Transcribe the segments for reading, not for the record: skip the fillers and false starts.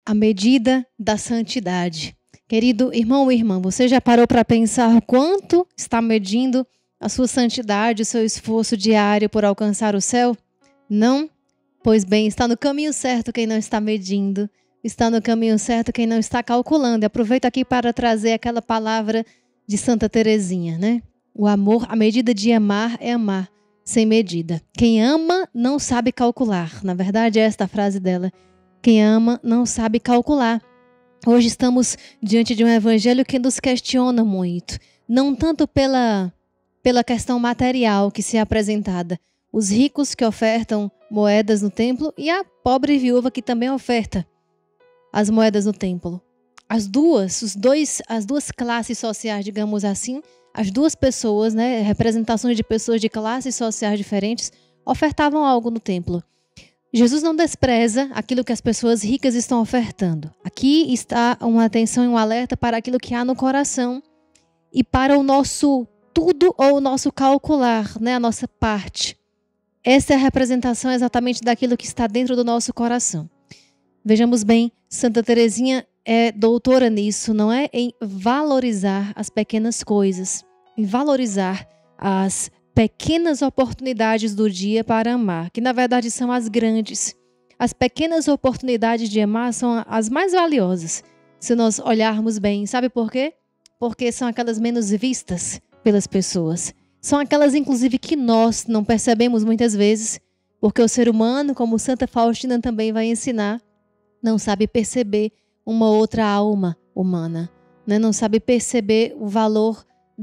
a medida da santidade. Querido irmão ou irmã, você já parou para pensar quanto está medindo a sua santidade, o seu esforço diário por alcançar o céu? Não? Pois bem, está no caminho certo quem não está medindo, está no caminho certo quem não está calculando. E aproveito aqui para trazer aquela palavra de Santa Teresinha, né? O amor, a medida de amar é amar sem medida. Quem ama não sabe calcular. Na verdade, é esta a frase dela. Quem ama não sabe calcular. Hoje estamos diante de um evangelho que nos questiona muito. Não tanto pela questão material que se é apresentada. Os ricos que ofertam moedas no templo e a pobre viúva que também oferta as moedas no templo. As duas classes sociais, digamos assim, as duas pessoas, né, representações de pessoas de classes sociais diferentes, ofertavam algo no templo. Jesus não despreza aquilo que as pessoas ricas estão ofertando. Aqui está uma atenção e um alerta para aquilo que há no coração e para o nosso tudo ou o nosso calcular, né, a nossa parte. Essa é a representação exatamente daquilo que está dentro do nosso coração. Vejamos bem, Santa Teresinha é doutora nisso, não é? Em valorizar as pequenas coisas, em valorizar as pequenas oportunidades do dia para amar, que na verdade são as grandes. As pequenas oportunidades de amar são as mais valiosas, se nós olharmos bem. Sabe por quê? Porque são aquelas menos vistas pelas pessoas. São aquelas, inclusive, que nós não percebemos muitas vezes, porque o ser humano, como Santa Faustina também vai ensinar, não sabe perceber uma outra alma humana, né? Não sabe perceber o valor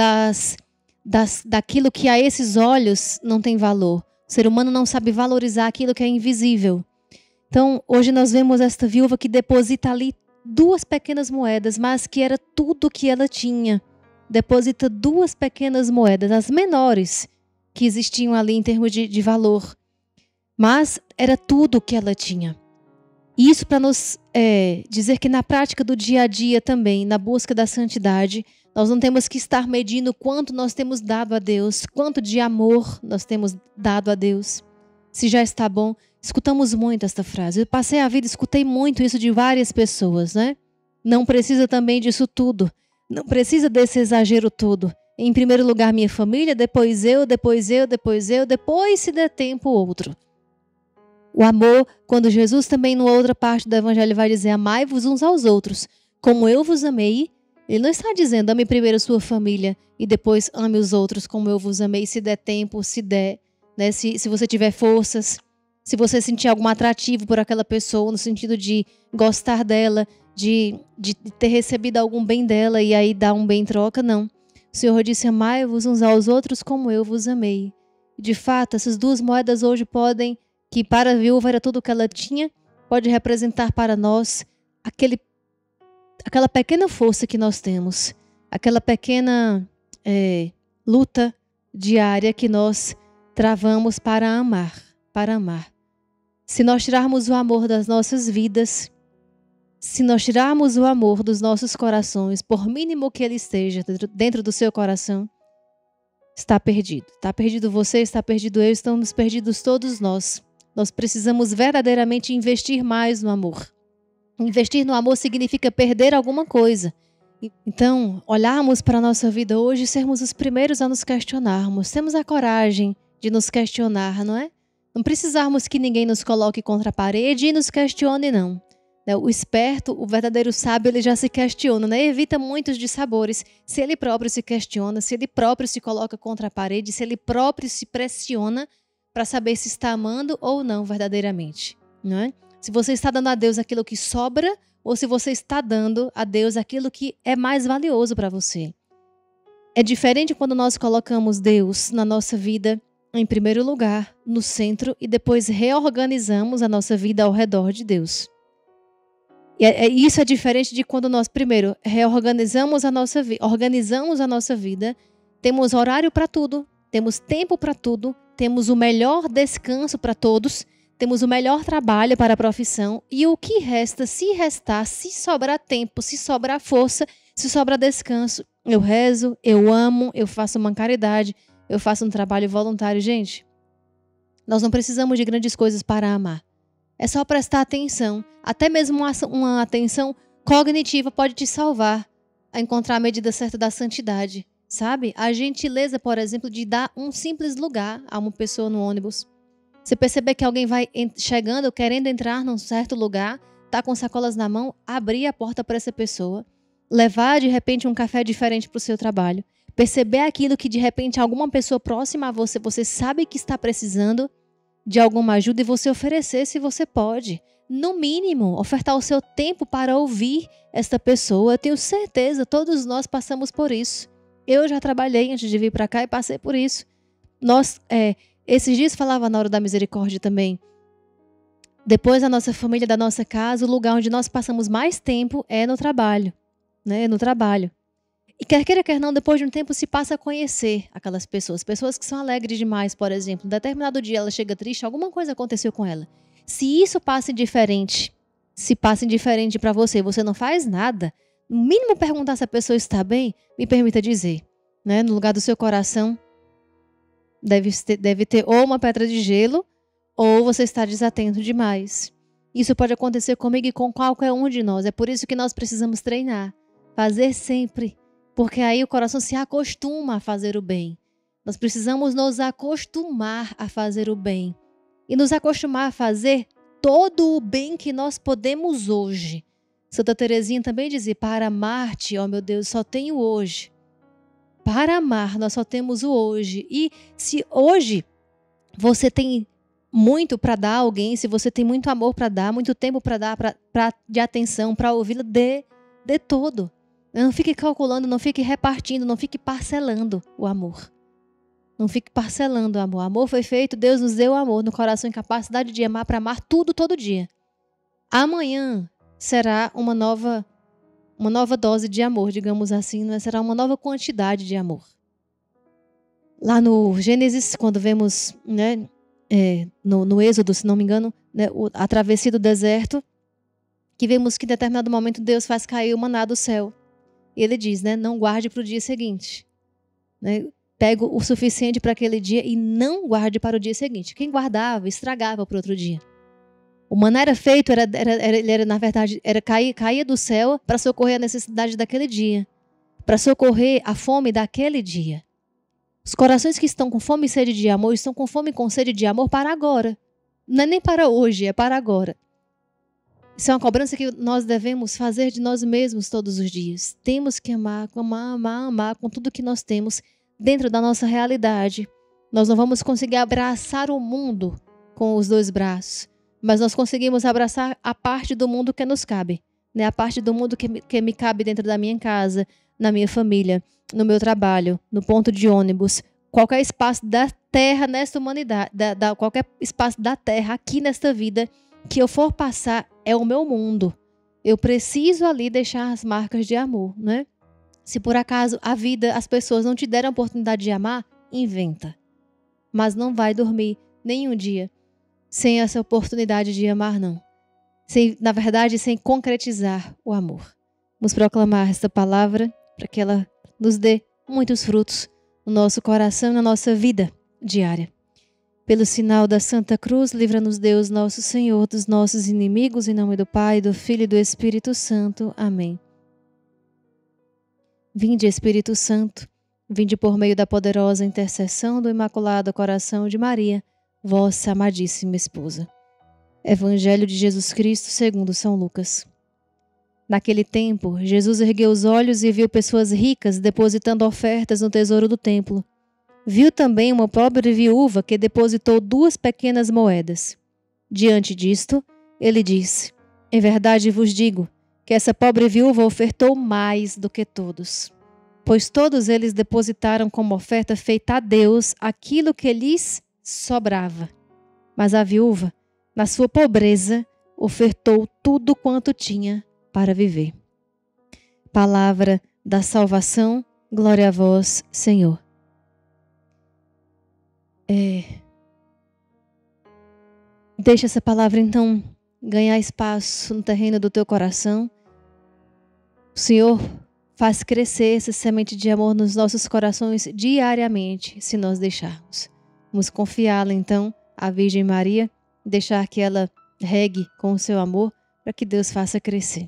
daquilo que a esses olhos não tem valor. O ser humano não sabe valorizar aquilo que é invisível. Então, hoje nós vemos esta viúva que deposita ali 2 pequenas moedas, mas que era tudo que ela tinha. Deposita 2 pequenas moedas, as menores que existiam ali em termos de valor. Mas era tudo que ela tinha. Isso para nos dizer que na prática do dia a dia também, na busca da santidade, nós não temos que estar medindo quanto nós temos dado a Deus, quanto de amor nós temos dado a Deus. Se já está bom, escutamos muito esta frase. Eu passei a vida, escutei muito isso de várias pessoas, né? Não precisa também disso tudo. Não precisa desse exagero todo. Em primeiro lugar, minha família, depois eu, depois se der tempo, outro. O amor, quando Jesus também, numa outra parte do Evangelho, vai dizer: amai-vos uns aos outros, como eu vos amei. Ele não está dizendo: ame primeiro a sua família e depois ame os outros como eu vos amei, se der tempo, se der, né? Se você tiver forças, se você sentir algum atrativo por aquela pessoa, no sentido de gostar dela, de ter recebido algum bem dela e aí dar um bem em troca, não. O Senhor disse: amai-vos uns aos outros como eu vos amei. E de fato, essas 2 moedas hoje podem, que para a viúva era tudo o que ela tinha, pode representar para nós aquela pequena força que nós temos, aquela pequena luta diária que nós travamos para amar, Se nós tirarmos o amor das nossas vidas, se nós tirarmos o amor dos nossos corações, por mínimo que ele esteja dentro do seu coração, está perdido. Está perdido você, está perdido eu, estamos perdidos todos nós. Nós precisamos verdadeiramente investir mais no amor. Investir no amor significa perder alguma coisa. Então, olharmos para a nossa vida hoje e sermos os primeiros a nos questionarmos. Temos a coragem de nos questionar, não é? Não precisarmos que ninguém nos coloque contra a parede e nos questione, não. O esperto, o verdadeiro sábio, ele já se questiona, né? Evita muitos dissabores. Se ele próprio se questiona, se ele próprio se coloca contra a parede, se ele próprio se pressiona para saber se está amando ou não verdadeiramente, não é? Se você está dando a Deus aquilo que sobra ou se você está dando a Deus aquilo que é mais valioso para você. É diferente quando nós colocamos Deus na nossa vida em primeiro lugar, no centro, e depois reorganizamos a nossa vida ao redor de Deus. Isso é diferente de quando nós primeiro reorganizamos a nossa vida, organizamos a nossa vida, temos horário para tudo, temos tempo para tudo, temos o melhor descanso para todos, temos o melhor trabalho para a profissão, e o que resta, se restar, se sobrar tempo, se sobrar força, se sobrar descanso, eu rezo, eu amo, eu faço uma caridade, eu faço um trabalho voluntário. Gente, nós não precisamos de grandes coisas para amar. É só prestar atenção. Até mesmo uma atenção cognitiva pode te salvar a encontrar a medida certa da santidade, sabe? A gentileza, por exemplo, de dar um simples lugar a uma pessoa no ônibus. Você perceber que alguém vai chegando, querendo entrar num certo lugar, tá com sacolas na mão, abrir a porta para essa pessoa, levar de repente um café diferente para o seu trabalho, perceber aquilo que de repente alguma pessoa próxima a você, você sabe que está precisando de alguma ajuda e você oferecer se você pode. No mínimo, ofertar o seu tempo para ouvir esta pessoa. Eu tenho certeza, todos nós passamos por isso. Eu já trabalhei antes de vir para cá e passei por isso. Esses dias falava na hora da misericórdia também. Depois da nossa família, da nossa casa, o lugar onde nós passamos mais tempo é no trabalho. Né? No trabalho. E quer queira, quer não, depois de um tempo se passa a conhecer aquelas pessoas. Pessoas que são alegres demais, por exemplo. Em determinado dia ela chega triste, alguma coisa aconteceu com ela. Se isso passa indiferente, para você, você não faz nada, no mínimo perguntar se a pessoa está bem, me permita dizer, né? No lugar do seu coração, deve ter ou uma pedra de gelo, ou você está desatento demais. Isso pode acontecer comigo e com qualquer um de nós. É por isso que nós precisamos treinar, fazer sempre. Porque aí o coração se acostuma a fazer o bem. Nós precisamos nos acostumar a fazer o bem. E nos acostumar a fazer todo o bem que nós podemos hoje. Santa Teresinha também dizia, para amar-te, ó meu Deus, só tenho hoje. Para amar, nós só temos o hoje. E se hoje você tem muito para dar a alguém, se você tem muito amor para dar, muito tempo para dar, de atenção, para ouvi-la, dê todo. Não fique calculando, não fique repartindo, não fique parcelando o amor. Não fique parcelando o amor. O amor foi feito, Deus nos deu o amor no coração e capacidade de amar para amar tudo, todo dia. Amanhã será uma nova dose de amor, digamos assim, não é? Será uma nova quantidade de amor. Lá no Gênesis, quando vemos, né, no Êxodo, se não me engano, né, a travessia do deserto, que vemos que em determinado momento Deus faz cair o maná do céu. E ele diz, né, não guarde para o dia seguinte. Né? Pega o suficiente para aquele dia e não guarde para o dia seguinte. Quem guardava, estragava para outro dia. O maná era feito, na verdade, caía do céu para socorrer a necessidade daquele dia. Para socorrer a fome daquele dia. Os corações que estão com fome e sede de amor, estão com fome e com sede de amor para agora. Não é nem para hoje, é para agora. Isso é uma cobrança que nós devemos fazer de nós mesmos todos os dias. Temos que amar com tudo que nós temos dentro da nossa realidade. Nós não vamos conseguir abraçar o mundo com os dois braços, mas nós conseguimos abraçar a parte do mundo que nos cabe, né? A parte do mundo que me cabe dentro da minha casa, na minha família, no meu trabalho, no ponto de ônibus, qualquer espaço da terra nesta humanidade, qualquer espaço da terra aqui nesta vida que eu for passar é o meu mundo. Eu preciso ali deixar as marcas de amor, né? Se por acaso a vida, as pessoas não te deram a oportunidade de amar, inventa. Mas não vai dormir nenhum dia sem essa oportunidade de amar, não. Na verdade, sem concretizar o amor. Vamos proclamar esta palavra para que ela nos dê muitos frutos no nosso coração e na nossa vida diária. Pelo sinal da Santa Cruz, livra-nos Deus, nosso Senhor, dos nossos inimigos, em nome do Pai, do Filho e do Espírito Santo. Amém. Vinde, Espírito Santo, vinde por meio da poderosa intercessão do Imaculado Coração de Maria, vossa amadíssima esposa. Evangelho de Jesus Cristo segundo São Lucas. Naquele tempo, Jesus ergueu os olhos e viu pessoas ricas depositando ofertas no tesouro do templo. Viu também uma pobre viúva que depositou 2 pequenas moedas. Diante disto, ele disse, em verdade vos digo, que essa pobre viúva ofertou mais do que todos. Pois todos eles depositaram como oferta feita a Deus aquilo que lhes sobrava. Mas a viúva, na sua pobreza, ofertou tudo quanto tinha para viver. Palavra da salvação, glória a vós, Senhor. Deixa essa palavra, então, ganhar espaço no terreno do teu coração. O Senhor faz crescer essa semente de amor nos nossos corações diariamente, se nós deixarmos. Vamos confiá-la, então, à Virgem Maria, deixar que ela regue com o seu amor para que Deus faça crescer.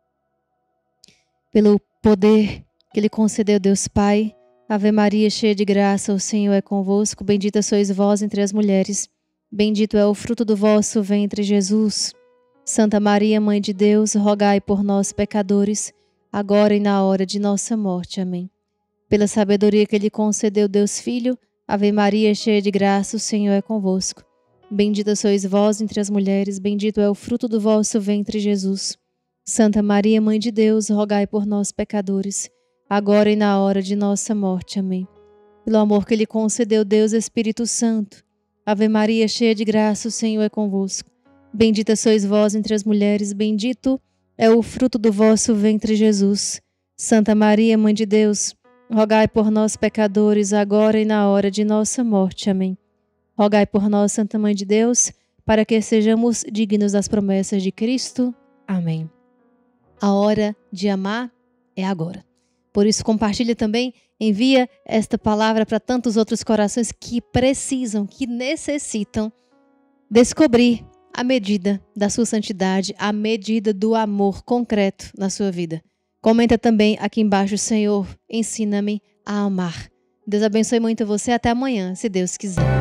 Pelo poder que Ele concedeu, Deus Pai, Ave Maria, cheia de graça, o Senhor é convosco. Bendita sois vós entre as mulheres. Bendito é o fruto do vosso ventre, Jesus. Santa Maria, Mãe de Deus, rogai por nós, pecadores, agora e na hora de nossa morte. Amém. Pela sabedoria que Ele concedeu, Deus Filho, Ave Maria, cheia de graça, o Senhor é convosco. Bendita sois vós entre as mulheres, bendito é o fruto do vosso ventre, Jesus. Santa Maria, Mãe de Deus, rogai por nós, pecadores, agora e na hora de nossa morte. Amém. Pelo amor que Ele concedeu, Deus Espírito Santo, Ave Maria, cheia de graça, o Senhor é convosco. Bendita sois vós entre as mulheres, bendito é o fruto do vosso ventre, Jesus. Santa Maria, Mãe de Deus, rogai por nós, pecadores, agora e na hora de nossa morte. Amém. Rogai por nós, Santa Mãe de Deus, para que sejamos dignos das promessas de Cristo. Amém. A hora de amar é agora. Por isso, compartilha também, envia esta palavra para tantos outros corações que precisam, que necessitam descobrir a medida da sua santidade, a medida do amor concreto na sua vida. Comenta também aqui embaixo, Senhor, ensina-me a amar. Deus abençoe muito você. Até amanhã, se Deus quiser.